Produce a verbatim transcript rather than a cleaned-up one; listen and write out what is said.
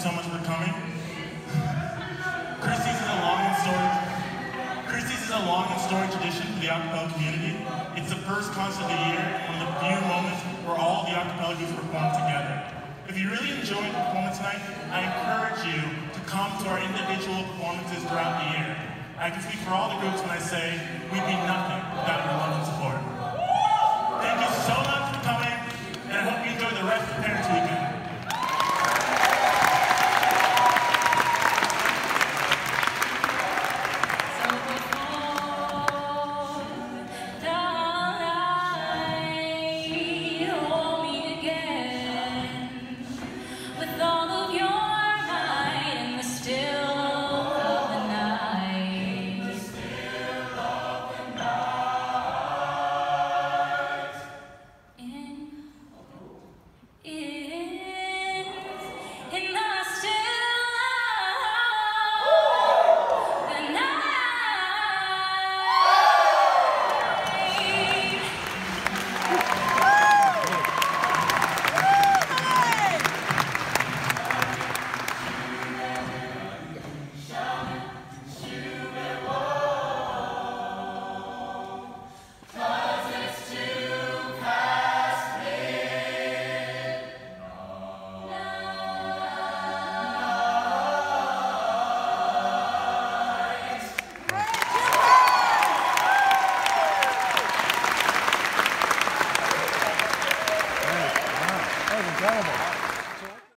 so much for coming. Christy's is a long and storied, Christy's is a long and storied tradition for the acapella community. It's the first concert of the year, one of the few moments where all the acapella groups perform together. If you really enjoyed the performance tonight, I encourage you to come to our individual performances throughout the year. I can speak for all the groups when I say we'd be nothing